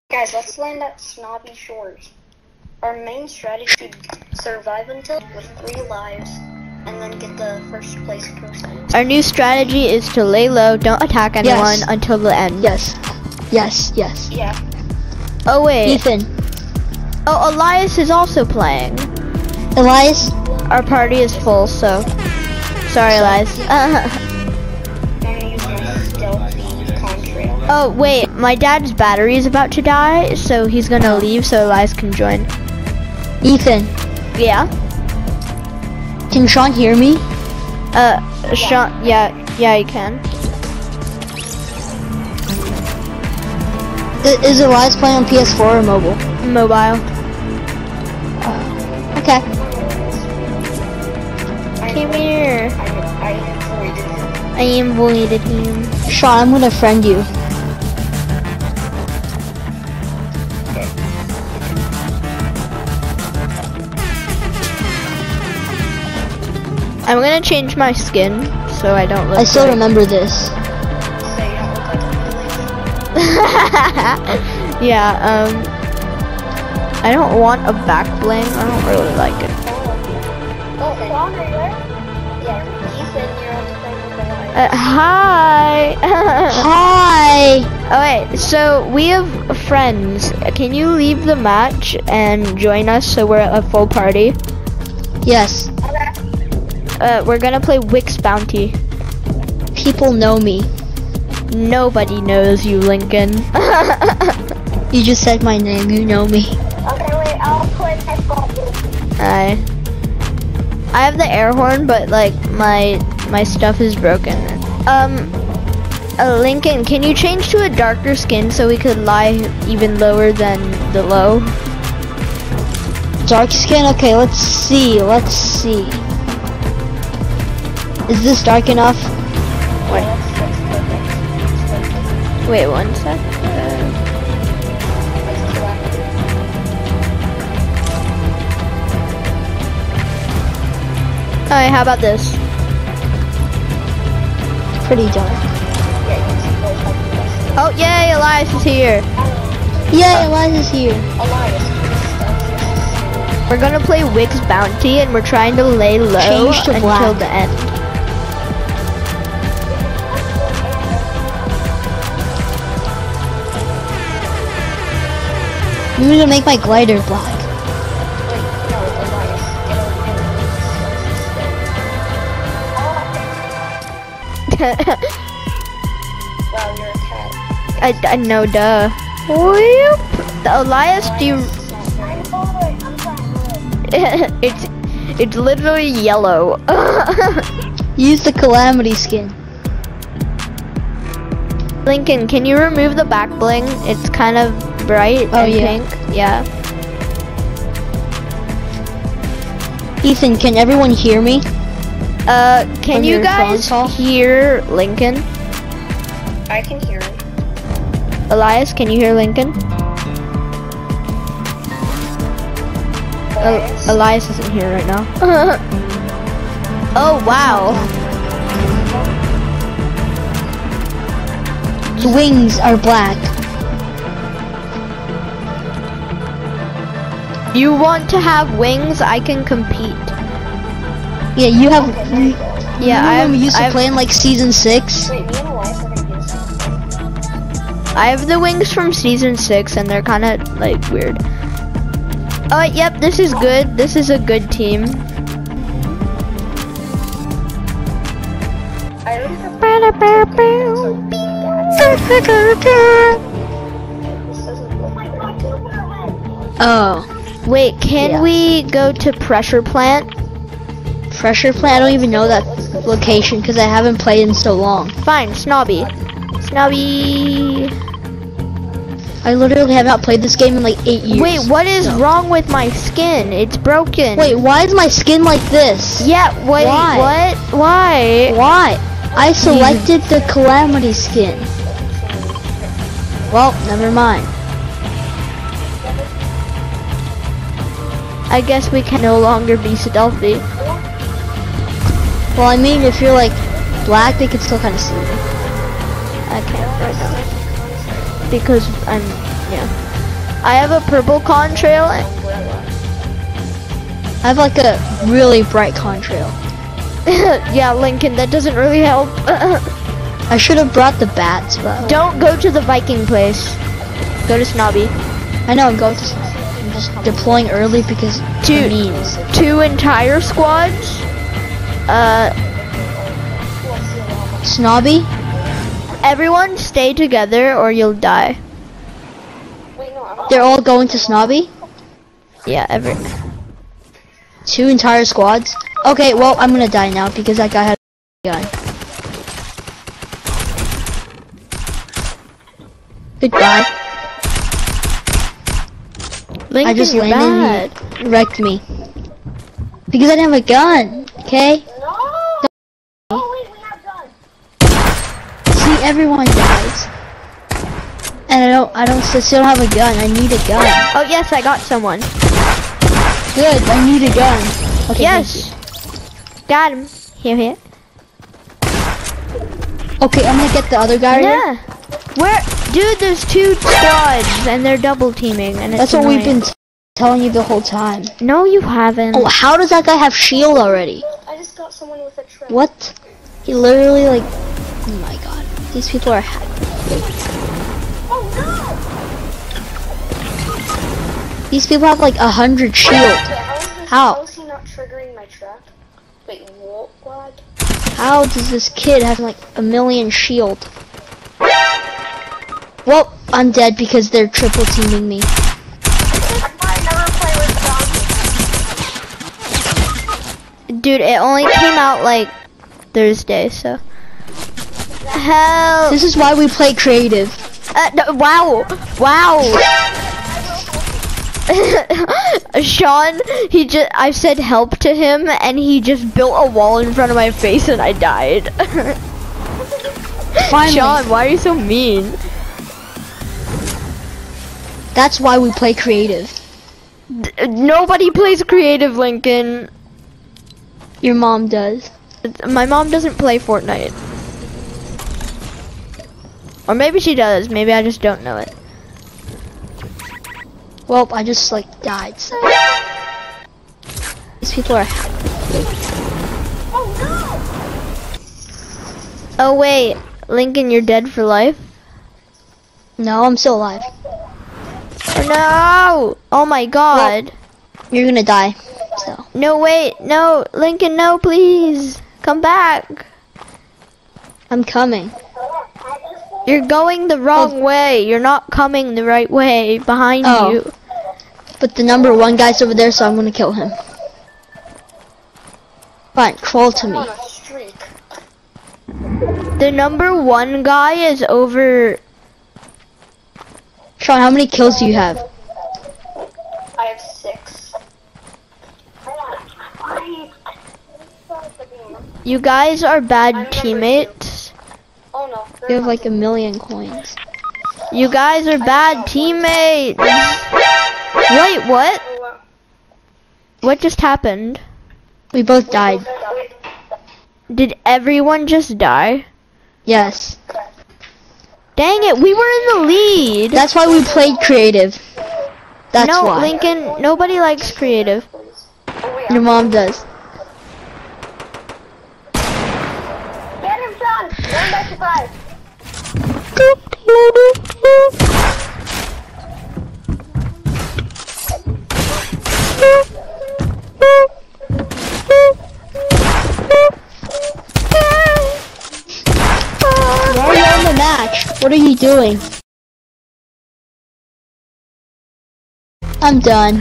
Guys, let's land at Snobby Shores. Our main strategy is survive until with 3 lives, and then get the first place person. Our new strategy is to lay low, don't attack anyone until the end. Yes. Yeah. Oh wait. Ethan. Oh, Elias is also playing. Elias? Our party is full, so. Sorry, Elias. I'm gonna use my stealthy contrail. Oh wait, my dad's battery is about to die, so he's gonna leave so Elias can join. Ethan. Yeah? Can Sean hear me? Sean, yeah, you can. Is Elias playing on PS4 or mobile? Mobile. Okay. Come here. I avoided him. Sean, I'm gonna friend you. I'm gonna change my skin so I don't look. I still remember this. Yeah, I don't want a back bling. I don't really like it. Oh, Sean, are you there? Yeah, Ethan, you're on the phone with Elias. Hi! Hi! Oh wait, so we have friends. Can you leave the match and join us so we're a full party? Yes. We're gonna play Wicks Bounty. People know me. Nobody knows you, Lincoln. You just said my name, you know me. Okay, wait, I'll put headphones. I have the air horn, but like my stuff is broken. Lincoln, can you change to a darker skin so we could lie even lower than the low? Dark skin? Okay, let's see. Is this dark enough? Wait 1 sec. Alright, how about this? Pretty dark. Oh yay, Elias is here. Yay, Elias is here. We're gonna play Wicks Bounty and we're trying to lay low Change to until black. the end. I'm gonna make my glider black. Wow, you're a cat. I know, duh. Whoop. Elias, do you? It's literally yellow. Use the calamity skin. Lincoln, can you remove the back bling? It's kind of bright and pink. Yeah. Ethan, can everyone hear me? Can you guys hear Lincoln? I can hear him. Elias, can you hear Lincoln? Elias isn't here right now. Oh wow. The wings are black. You want to have wings? I can compete. Yeah, you have. Yeah, I used to play in like season 6. Wait, me and Elias are gonna use I have the wings from season 6 and they're kind of like weird. Oh, yep, this is good. This is a good team. I don't have Oh. Wait, can we go to pressure plant? Pressure plant? I don't even know that location because I haven't played in so long. Fine, Snobby. Snobby. I literally have not played this game in like 8 years. Wait, what is wrong with my skin? It's broken. Wait, why is my skin like this? Yeah, wait, Why? what? Why? Why? I selected the calamity skin. Well, never mind. I guess we can no longer be stealthy. Well, I mean, if you're like black, they can still kind of see me. I can't right now. Because I'm, yeah. I have a purple contrail. I have like a really bright contrail. Yeah, Lincoln, that doesn't really help. I should have brought the bats, but Don't go to the Viking place. Go to Snobby. I know I'm going to. I'm just deploying early because the memes. 2 entire squads. Snobby. Everyone stay together or you'll die. They're all going to Snobby. Yeah, 2 entire squads. Okay, well I'm gonna die now because that guy had a gun. Goodbye. Lincoln, I just you're landed bad. and you wrecked me. Because I didn't have a gun, okay? No! Oh wait, we have guns. See, everyone dies. And I still don't have a gun. I need a gun. Oh yes, I got someone. Good, I need a gun. Okay, Yes. Got him. Here. Okay, I'm gonna get the other guy. Yeah. Where? Dude, there's 2 squads and they're double teaming and it's That's what we've annoying. been telling you the whole time. No, you haven't. Oh, how does that guy have shield already? I just got someone with a trap. What? He literally like, oh my god. These people are Oh no! These people have like 100 shield. Yeah, How? How is he not triggering my trap? Wait, what? How does this kid have like 1,000,000 shield? Well, I'm dead because they're triple teaming me. I never play with Dude, it only came out like Thursday, so. Help! This is why we play creative. No, wow! Sean, I said help to him and he just built a wall in front of my face and I died. Finally. Sean, why are you so mean? That's why we play creative. Nobody plays creative, Lincoln. Your mom does. My mom doesn't play Fortnite. Or maybe she does, maybe I just don't know it. Well, I just like died. So. These people are Oh wait, Lincoln, you're dead for life? No, I'm still alive. Oh no! Oh my god. You're gonna die. So. No, wait, no, Lincoln, no, please. Come back. I'm coming. You're going the wrong way. You're not coming the right way behind you. But the number 1 guy's over there, so I'm gonna kill him. Fine, crawl to me. The number 1 guy is over. Sean, how many kills do you have? I have 6. You guys are bad teammates. Oh no. You have like 1,000,000 coins. You guys are bad teammates. Wait, what? What just happened? We both died. Did everyone just die? Yes. Dang it, we were in the lead. That's why we played creative. That's no, why. Lincoln, nobody likes creative. Your mom does. Get him, Sean! 1 back to 5. Why are you on the match? What are you doing? I'm done.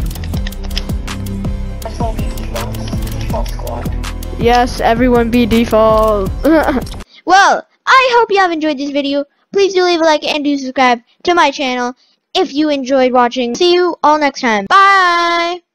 Yes, everyone be default. Well, I hope you have enjoyed this video. Please do leave a like and do subscribe to my channel if you enjoyed watching. See you all next time. Bye!